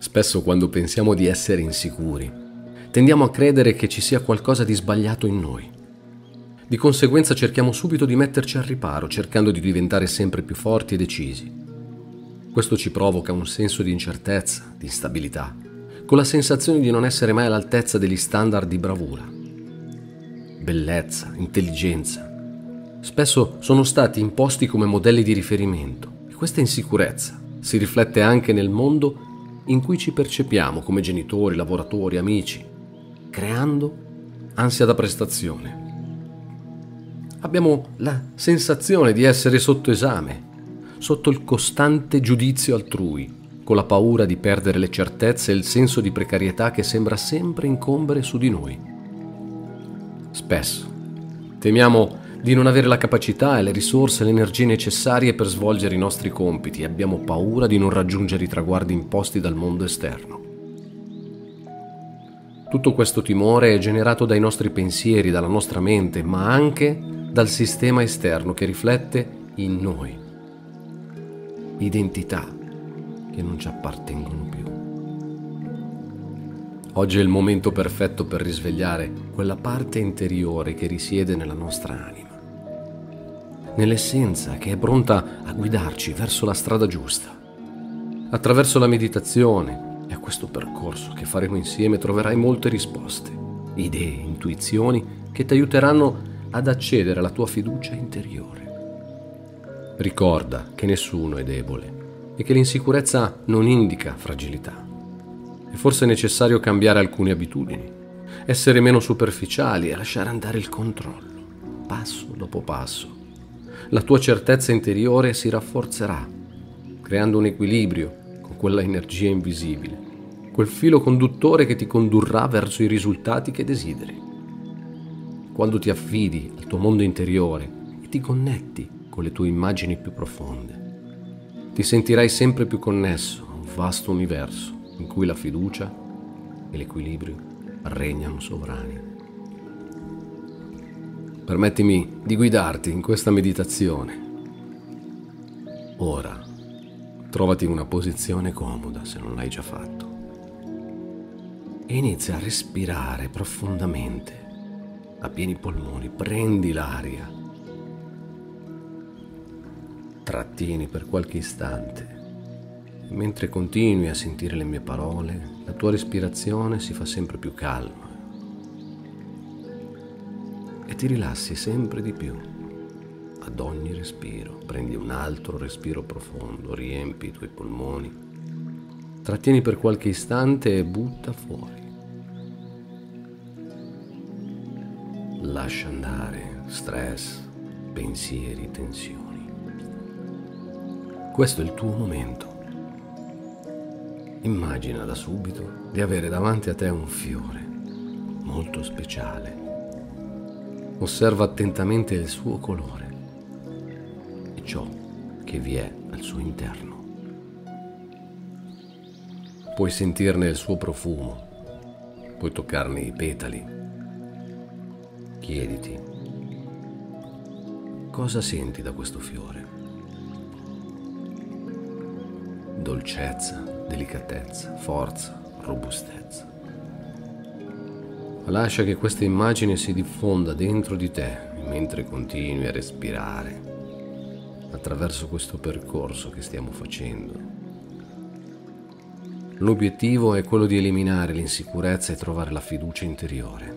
Spesso quando pensiamo di essere insicuri, tendiamo a credere che ci sia qualcosa di sbagliato in noi. Di conseguenza cerchiamo subito di metterci al riparo, cercando di diventare sempre più forti e decisi. Questo ci provoca un senso di incertezza, di instabilità, con la sensazione di non essere mai all'altezza degli standard di bravura. Bellezza, intelligenza, spesso sono stati imposti come modelli di riferimento e questa insicurezza si riflette anche nel mondo in cui ci percepiamo come genitori, lavoratori, amici, creando ansia da prestazione. Abbiamo la sensazione di essere sotto esame, sotto il costante giudizio altrui, con la paura di perdere le certezze e il senso di precarietà che sembra sempre incombere su di noi. Spesso temiamo di non avere la capacità e le risorse e le energie necessarie per svolgere i nostri compiti e abbiamo paura di non raggiungere i traguardi imposti dal mondo esterno. Tutto questo timore è generato dai nostri pensieri, dalla nostra mente, ma anche dal sistema esterno che riflette in noi identità che non ci appartengono più. Oggi è il momento perfetto per risvegliare quella parte interiore che risiede nella nostra anima, nell'essenza che è pronta a guidarci verso la strada giusta. Attraverso la meditazione e a questo percorso che faremo insieme troverai molte risposte, idee, intuizioni che ti aiuteranno ad accedere alla tua fiducia interiore. Ricorda che nessuno è debole e che l'insicurezza non indica fragilità. È forse necessario cambiare alcune abitudini, essere meno superficiali e lasciare andare il controllo, passo dopo passo. La tua certezza interiore si rafforzerà, creando un equilibrio con quella energia invisibile, quel filo conduttore che ti condurrà verso i risultati che desideri. Quando ti affidi al tuo mondo interiore e ti connetti con le tue immagini più profonde, ti sentirai sempre più connesso a un vasto universo in cui la fiducia e l'equilibrio regnano sovrani. Permettimi di guidarti in questa meditazione. Ora, trovati in una posizione comoda se non l'hai già fatto e inizia a respirare profondamente a pieni polmoni. Prendi l'aria, trattieni per qualche istante. Mentre continui a sentire le mie parole, la tua respirazione si fa sempre più calma e ti rilassi sempre di più. Ad ogni respiro prendi un altro respiro profondo, riempi i tuoi polmoni, trattieni per qualche istante e butta fuori. Lascia andare stress, pensieri, tensioni. Questo è il tuo momento. Immagina da subito di avere davanti a te un fiore molto speciale. Osserva attentamente il suo colore e ciò che vi è al suo interno. Puoi sentirne il suo profumo, puoi toccarne i petali. Chiediti, cosa senti da questo fiore? Dolcezza, delicatezza, forza, robustezza. Lascia che questa immagine si diffonda dentro di te mentre continui a respirare attraverso questo percorso che stiamo facendo. L'obiettivo è quello di eliminare l'insicurezza e trovare la fiducia interiore.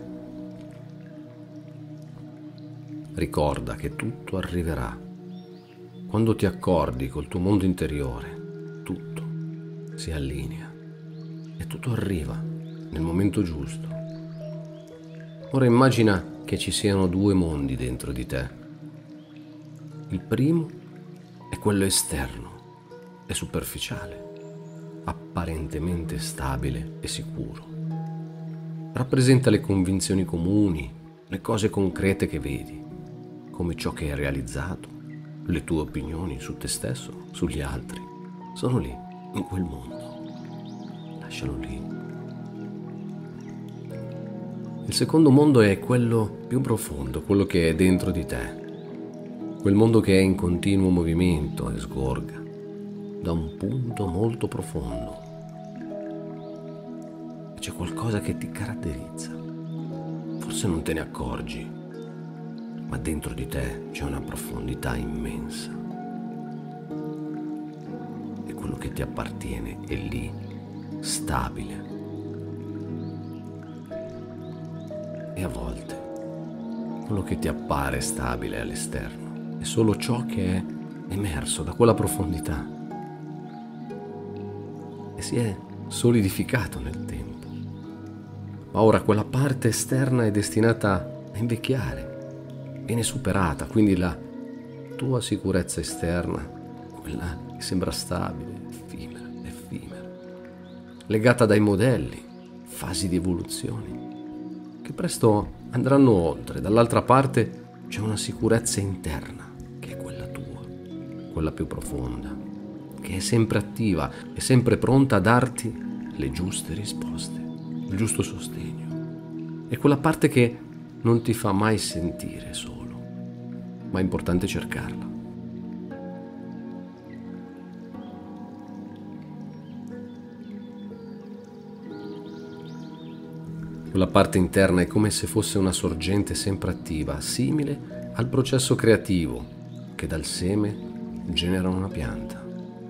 Ricorda che tutto arriverà. Quando ti accordi col tuo mondo interiore, tutto si allinea e tutto arriva nel momento giusto. Ora immagina che ci siano due mondi dentro di te. Il primo è quello esterno, è superficiale, apparentemente stabile e sicuro. Rappresenta le convinzioni comuni, le cose concrete che vedi, come ciò che hai realizzato, le tue opinioni su te stesso, sugli altri. Sono lì, in quel mondo. Lascialo lì. Il secondo mondo è quello più profondo, quello che è dentro di te, quel mondo che è in continuo movimento e sgorga da un punto molto profondo. c'è qualcosa che ti caratterizza. Forse non te ne accorgi, ma dentro di te c'è una profondità immensa. E quello che ti appartiene è lì, stabile. E a volte quello che ti appare stabile all'esterno è solo ciò che è emerso da quella profondità e si è solidificato nel tempo. Ma ora quella parte esterna è destinata a invecchiare, viene superata, quindi la tua sicurezza esterna, quella che sembra stabile, effimera, legata dai modelli, fasi di evoluzione, che presto andranno oltre. Dall'altra parte c'è una sicurezza interna, che è quella tua, quella più profonda, che è sempre attiva, è sempre pronta a darti le giuste risposte, il giusto sostegno. È quella parte che non ti fa mai sentire solo, ma è importante cercarla. Quella parte interna è come se fosse una sorgente sempre attiva, simile al processo creativo che dal seme genera una pianta.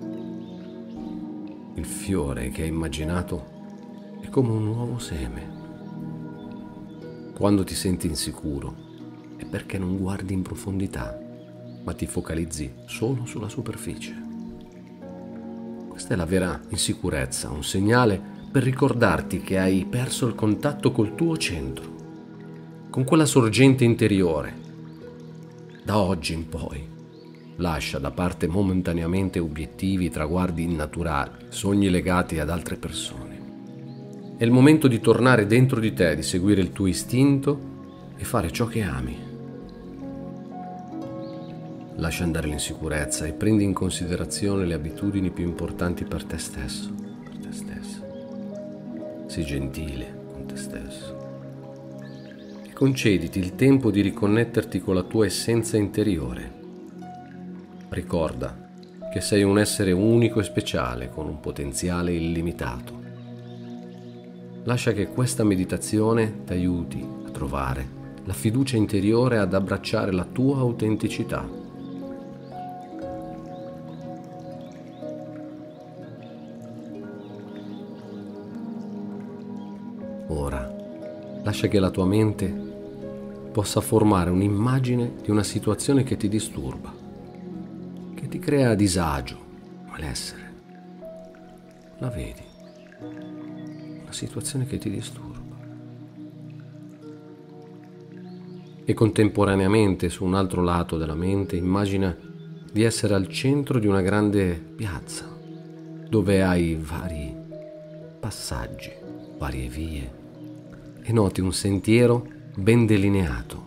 Il fiore che hai immaginato è come un nuovo seme. Quando ti senti insicuro è perché non guardi in profondità, ma ti focalizzi solo sulla superficie. Questa è la vera insicurezza, un segnale per ricordarti che hai perso il contatto col tuo centro, con quella sorgente interiore. Da oggi in poi, lascia da parte momentaneamente obiettivi, traguardi innaturali, sogni legati ad altre persone. È il momento di tornare dentro di te, di seguire il tuo istinto e fare ciò che ami. Lascia andare l'insicurezza e prendi in considerazione le abitudini più importanti per te stesso, per te stessa. Sii gentile con te stesso e concediti il tempo di riconnetterti con la tua essenza interiore. Ricorda che sei un essere unico e speciale con un potenziale illimitato. Lascia che questa meditazione ti aiuti a trovare la fiducia interiore ad abbracciare la tua autenticità. Ora, lascia che la tua mente possa formare un'immagine di una situazione che ti disturba, che ti crea disagio, malessere. La vedi? Una situazione che ti disturba. E contemporaneamente, su un altro lato della mente, immagina di essere al centro di una grande piazza, dove hai vari passaggi, varie vie, e noti un sentiero ben delineato.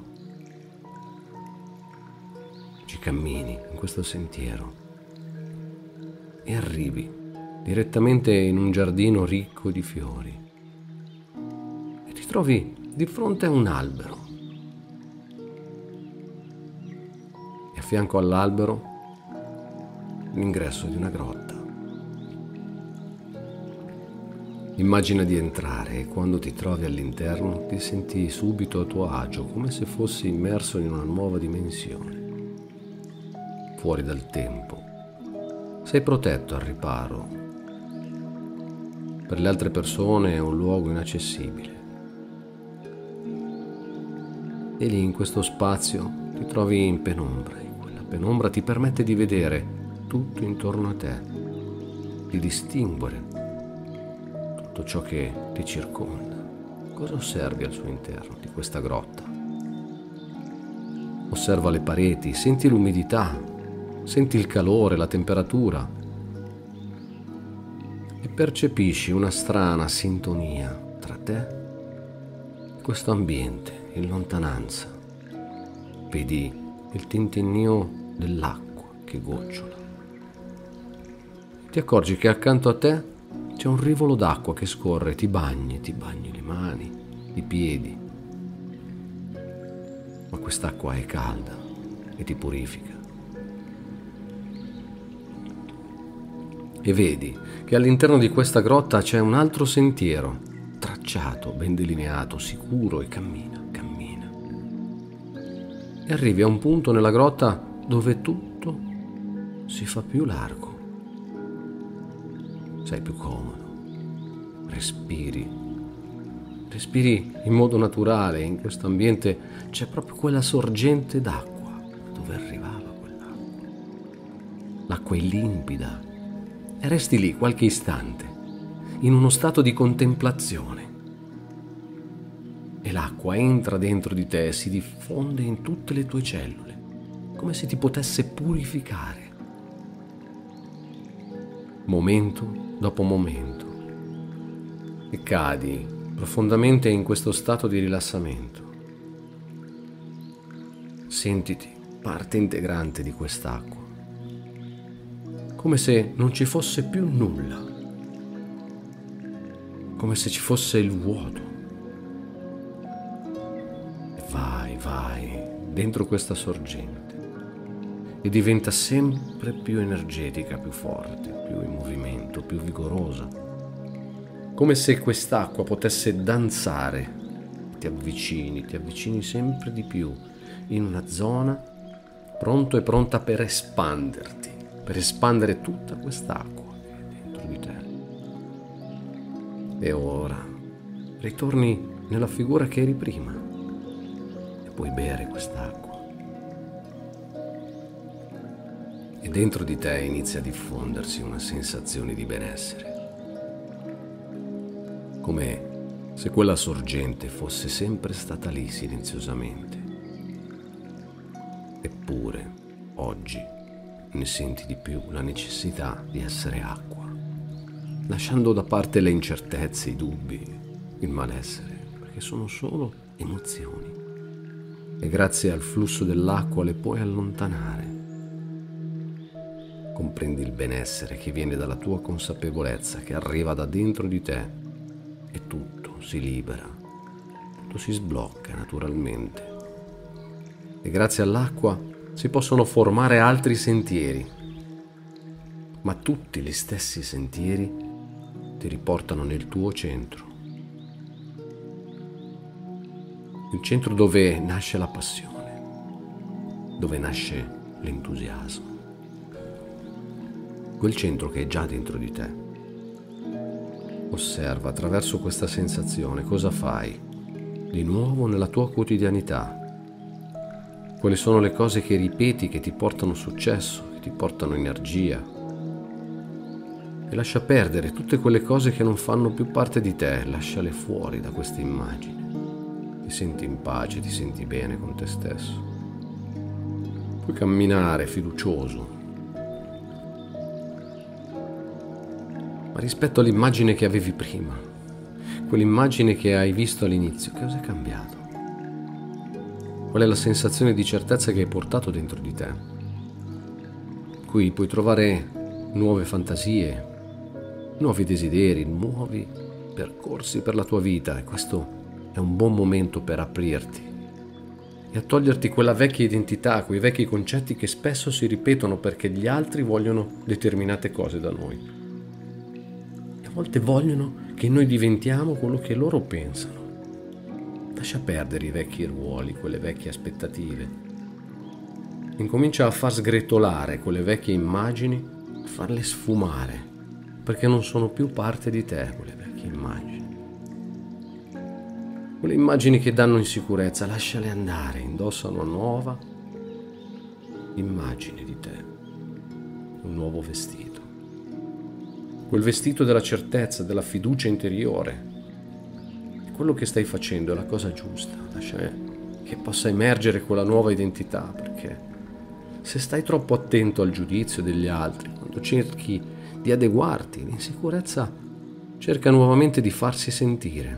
Ci cammini in questo sentiero e arrivi direttamente in un giardino ricco di fiori e ti trovi di fronte a un albero e a fianco all'albero l'ingresso di una grotta. Immagina di entrare e quando ti trovi all'interno ti senti subito a tuo agio, come se fossi immerso in una nuova dimensione. Fuori dal tempo. Sei protetto al riparo. Per le altre persone è un luogo inaccessibile. E lì in questo spazio ti trovi in penombra e quella penombra ti permette di vedere tutto intorno a te, di distinguere tutto ciò che ti circonda. Cosa osservi al suo interno di questa grotta? Osserva le pareti, senti l'umidità, senti il calore, la temperatura e percepisci una strana sintonia tra te e questo ambiente in lontananza. Vedi il tintinnio dell'acqua che gocciola. Ti accorgi che accanto a te c'è un rivolo d'acqua che scorre, ti bagni le mani, i piedi. Ma quest'acqua è calda e ti purifica. E vedi che all'interno di questa grotta c'è un altro sentiero, tracciato tracciato, ben delineato, sicuro, e cammina, cammina. E arrivi a un punto nella grotta dove tutto si fa più largo. Sei più comodo, respiri in modo naturale. In questo ambiente c'è proprio quella sorgente d'acqua. Dove arrivava quell'acqua? L'acqua è limpida e resti lì qualche istante, in uno stato di contemplazione. E l'acqua entra dentro di te e si diffonde in tutte le tue cellule, come se ti potesse purificare. Momento dopo momento. E cadi profondamente in questo stato di rilassamento. Sentiti parte integrante di quest'acqua, come se non ci fosse più nulla, come se ci fosse il vuoto. E vai dentro questa sorgente e diventa sempre più energetica, più forte, più in movimento, più vigorosa, come se quest'acqua potesse danzare. Ti avvicini sempre di più in una zona pronto e pronta per espanderti, per espandere tutta quest'acqua che è dentro di te. E ora ritorni nella figura che eri prima e puoi bere quest'acqua. E dentro di te inizia a diffondersi una sensazione di benessere, come se quella sorgente fosse sempre stata lì silenziosamente. Eppure oggi ne senti di più la necessità di essere acqua, lasciando da parte le incertezze, i dubbi, il malessere, perché sono solo emozioni e grazie al flusso dell'acqua le puoi allontanare. Comprendi il benessere che viene dalla tua consapevolezza, che arriva da dentro di te, e tutto si libera, tutto si sblocca naturalmente. E grazie all'acqua si possono formare altri sentieri, ma tutti gli stessi sentieri ti riportano nel tuo centro, il centro dove nasce la passione, dove nasce l'entusiasmo, quel centro che è già dentro di te. Osserva attraverso questa sensazione cosa fai di nuovo nella tua quotidianità. Quali sono le cose che ripeti, che ti portano successo, che ti portano energia. E lascia perdere tutte quelle cose che non fanno più parte di te, lasciale fuori da questa immagine. Ti senti in pace, ti senti bene con te stesso. Puoi camminare fiducioso. Ma rispetto all'immagine che avevi prima, quell'immagine che hai visto all'inizio, che cosa è cambiato? Qual è la sensazione di certezza che hai portato dentro di te? Qui puoi trovare nuove fantasie, nuovi desideri, nuovi percorsi per la tua vita, e questo è un buon momento per aprirti e a toglierti quella vecchia identità, quei vecchi concetti che spesso si ripetono perché gli altri vogliono determinate cose da noi. A volte vogliono che noi diventiamo quello che loro pensano. Lascia perdere i vecchi ruoli, quelle vecchie aspettative. Incomincia a far sgretolare quelle vecchie immagini, a farle sfumare, perché non sono più parte di te quelle vecchie immagini. Quelle immagini che danno insicurezza, lasciale andare, indossa una nuova immagine di te, un nuovo vestito. Quel vestito della certezza, della fiducia interiore. Quello che stai facendo è la cosa giusta, lascia che possa emergere quella nuova identità, perché se stai troppo attento al giudizio degli altri, quando cerchi di adeguarti, l'insicurezza cerca nuovamente di farsi sentire.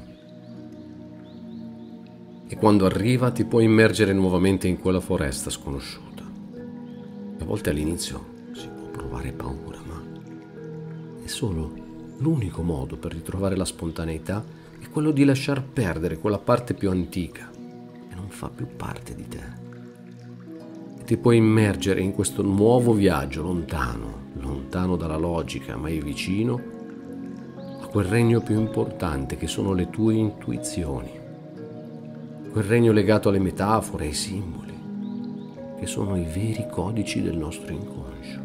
E quando arriva ti puoi immergere nuovamente in quella foresta sconosciuta. A volte all'inizio si può provare paura, ma è solo l'unico modo per ritrovare la spontaneità è quello di lasciar perdere quella parte più antica che non fa più parte di te. E ti puoi immergere in questo nuovo viaggio lontano dalla logica, ma è vicino a quel regno più importante che sono le tue intuizioni, quel regno legato alle metafore, ai simboli, che sono i veri codici del nostro inconscio.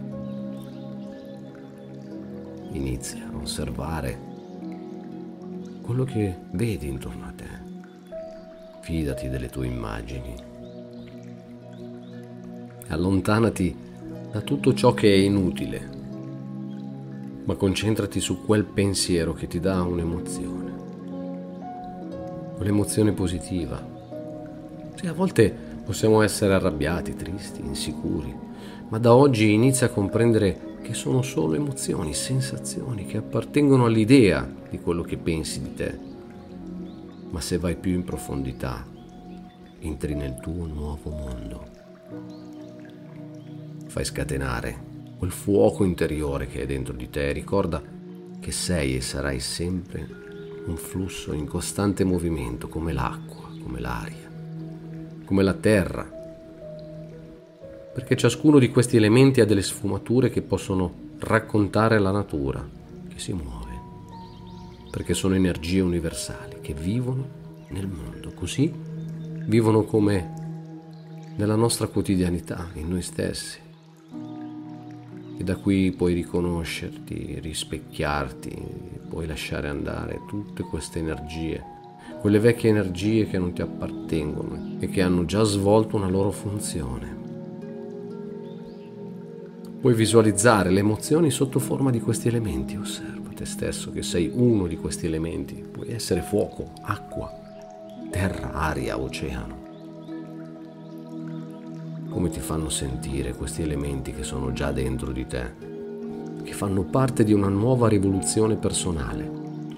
Inizia a osservare quello che vedi intorno a te. Fidati delle tue immagini. Allontanati da tutto ciò che è inutile, ma concentrati su quel pensiero che ti dà un'emozione. Quell'emozione positiva. Sì, a volte possiamo essere arrabbiati, tristi, insicuri, ma da oggi inizia a comprendere che sono solo emozioni, sensazioni che appartengono all'idea di quello che pensi di te. Ma se vai più in profondità, entri nel tuo nuovo mondo. Fai scatenare quel fuoco interiore che è dentro di te. Ricorda che sei e sarai sempre un flusso in costante movimento, come l'acqua, come l'aria, come la terra. Perché ciascuno di questi elementi ha delle sfumature che possono raccontare la natura che si muove, perché sono energie universali che vivono nel mondo, così vivono come nella nostra quotidianità, in noi stessi. E da qui puoi riconoscerti, rispecchiarti, puoi lasciare andare tutte queste energie, quelle vecchie energie che non ti appartengono e che hanno già svolto una loro funzione. Puoi visualizzare le emozioni sotto forma di questi elementi. Osserva te stesso che sei uno di questi elementi. Puoi essere fuoco, acqua, terra, aria, oceano. Come ti fanno sentire questi elementi che sono già dentro di te, che fanno parte di una nuova rivoluzione personale?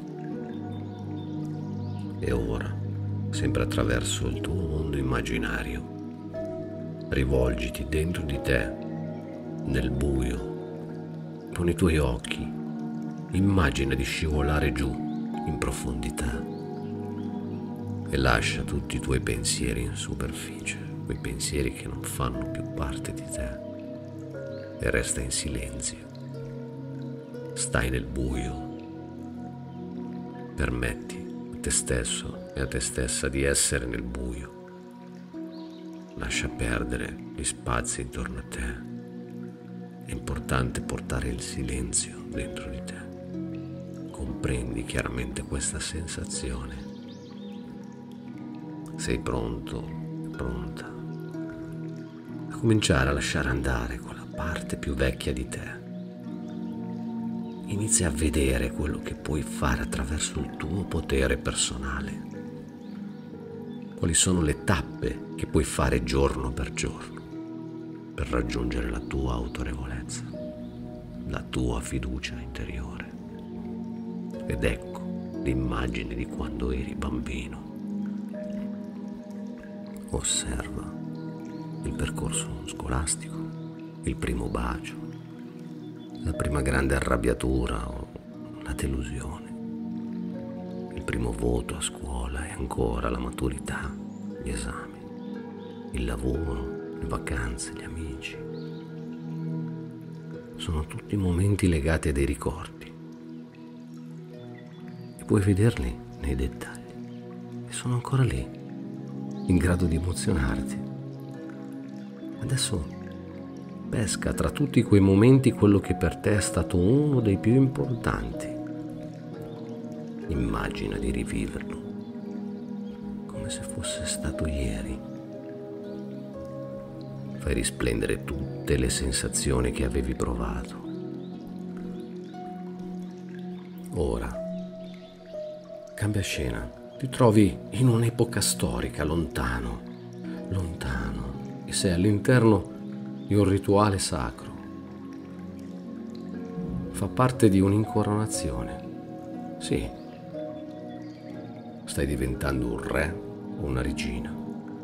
E ora, sempre attraverso il tuo mondo immaginario, rivolgiti dentro di te, nel buio, con i tuoi occhi. Immagina di scivolare giù in profondità e lascia tutti i tuoi pensieri in superficie, quei pensieri che non fanno più parte di te, e resta in silenzio. Stai nel buio. Permetti a te stesso e a te stessa di essere nel buio. Lascia perdere gli spazi intorno a te. È importante portare il silenzio dentro di te. Comprendi chiaramente questa sensazione. Sei pronto, pronta a cominciare a lasciare andare quella parte più vecchia di te. Inizia a vedere quello che puoi fare attraverso il tuo potere personale. Quali sono le tappe che puoi fare giorno per giorno per raggiungere la tua autorevolezza, la tua fiducia interiore. Ed ecco l'immagine di quando eri bambino. Osserva il percorso scolastico, il primo bacio, la prima grande arrabbiatura o la delusione, il primo voto a scuola e ancora la maturità, gli esami, il lavoro, le vacanze, gli amici. Sono tutti momenti legati a dei ricordi e puoi vederli nei dettagli e sono ancora lì, in grado di emozionarti. Adesso pesca tra tutti quei momenti quello che per te è stato uno dei più importanti. Immagina di riviverlo come se fosse stato ieri. Fai risplendere tutte le sensazioni che avevi provato. Ora, cambia scena. Ti trovi in un'epoca storica, lontano, lontano, e sei all'interno di un rituale sacro. Fa parte di un'incoronazione. Sì, stai diventando un re o una regina.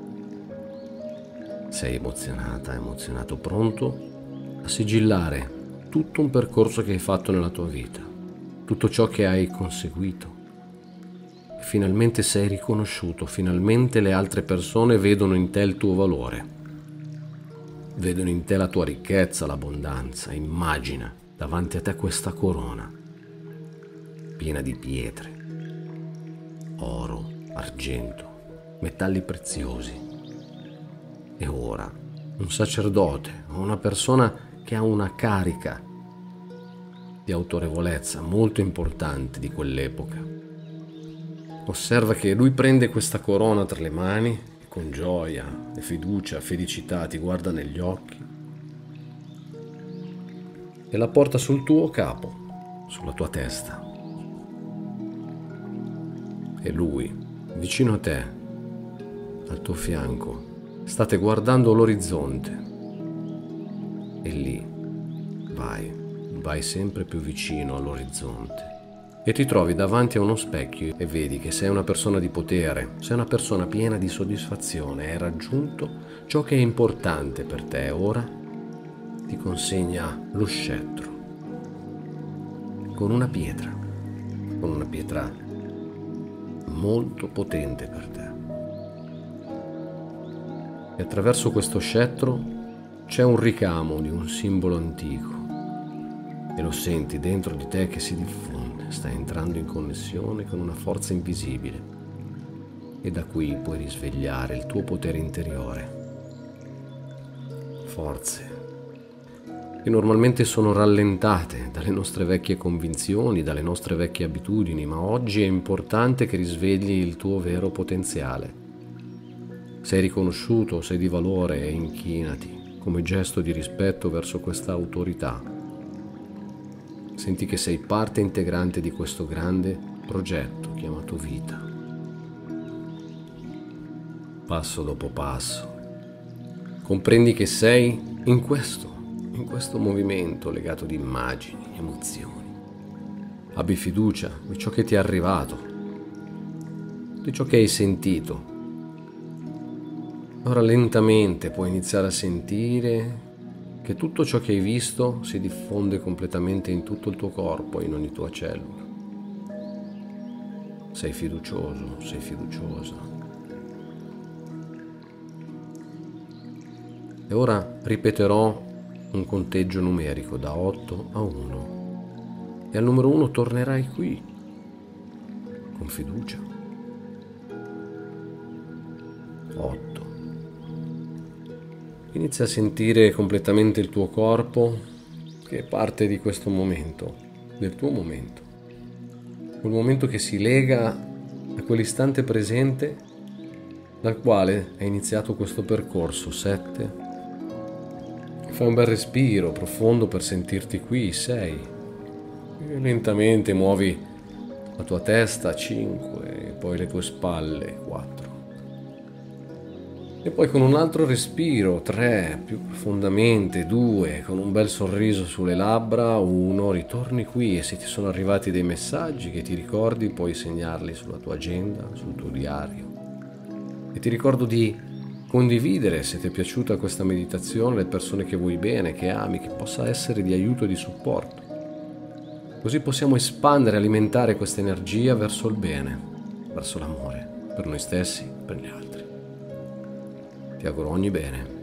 Sei emozionata, emozionato, pronto a sigillare tutto un percorso che hai fatto nella tua vita, tutto ciò che hai conseguito. E finalmente sei riconosciuto, finalmente le altre persone vedono in te il tuo valore, vedono in te la tua ricchezza, l'abbondanza. Immagina davanti a te questa corona, piena di pietre, oro, argento, metalli preziosi. E ora un sacerdote o una persona che ha una carica di autorevolezza molto importante di quell'epoca osserva che lui prende questa corona tra le mani e con gioia e fiducia, felicità ti guarda negli occhi e la porta sul tuo capo, sulla tua testa. E lui, vicino a te, al tuo fianco, state guardando l'orizzonte. E lì vai sempre più vicino all'orizzonte. E ti trovi davanti a uno specchio e vedi che sei una persona di potere, sei una persona piena di soddisfazione, hai raggiunto ciò che è importante per te. Ora ti consegna lo scettro con una pietra molto potente per te. E attraverso questo scettro c'è un ricamo di un simbolo antico e lo senti dentro di te che si diffonde, stai entrando in connessione con una forza invisibile e da qui puoi risvegliare il tuo potere interiore. Forze che normalmente sono rallentate dalle nostre vecchie convinzioni, dalle nostre vecchie abitudini, ma oggi è importante che risvegli il tuo vero potenziale. Sei riconosciuto, sei di valore e inchinati come gesto di rispetto verso questa autorità. Senti che sei parte integrante di questo grande progetto chiamato vita. Passo dopo passo, comprendi che sei in questo movimento legato di immagini, emozioni. Abbi fiducia di ciò che ti è arrivato, di ciò che hai sentito. Ora lentamente puoi iniziare a sentire che tutto ciò che hai visto si diffonde completamente in tutto il tuo corpo, in ogni tua cellula. Sei fiducioso, sei fiduciosa. E ora ripeterò un conteggio numerico da 8 a 1 e al numero 1 tornerai qui con fiducia. 8. Inizia a sentire completamente il tuo corpo che è parte di questo momento, del tuo momento. Quel momento che si lega a quell'istante presente dal quale hai iniziato questo percorso. 7. Fai un bel respiro profondo per sentirti qui. 6. E lentamente muovi la tua testa. 5. E poi le tue spalle. 4. E poi con un altro respiro. 3. Più profondamente. 2. Con un bel sorriso sulle labbra. 1. Ritorni qui e se ti sono arrivati dei messaggi che ti ricordi puoi segnarli sulla tua agenda, sul tuo diario. E ti ricordo di condividere, se ti è piaciuta questa meditazione, le persone che vuoi bene, che ami, che possa essere di aiuto e di supporto. Così possiamo espandere e alimentare questa energia verso il bene, verso l'amore, per noi stessi, per gli altri. Ti auguro ogni bene.